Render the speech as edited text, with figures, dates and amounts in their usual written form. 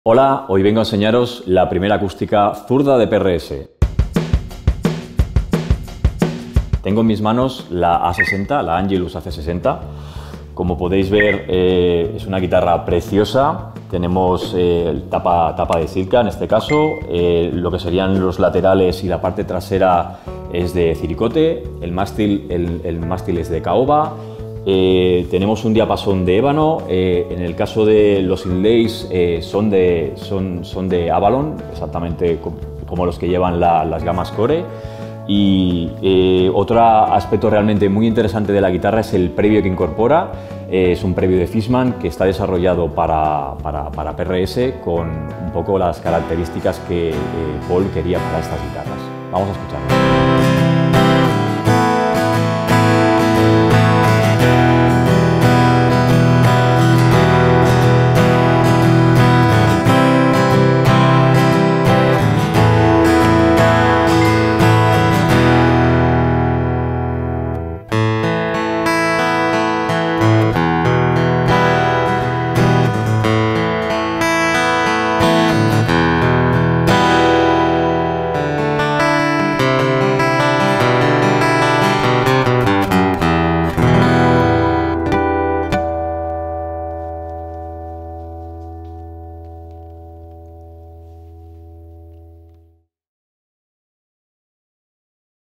Hola, hoy vengo a enseñaros la primera acústica zurda de PRS. Tengo en mis manos la A60, la Angelus AC60. Como podéis ver, es una guitarra preciosa. Tenemos tapa de silca en este caso. Lo que serían los laterales y la parte trasera es de ciricote. El mástil es de caoba. Tenemos un diapasón de ébano. En el caso de los inlays son de Avalon, exactamente como los que llevan las gamas Core. Y otro aspecto realmente muy interesante de la guitarra es el previo que incorpora. Es un previo de Fishman que está desarrollado para PRS con un poco las características que Paul quería para estas guitarras. Vamos a escucharlo.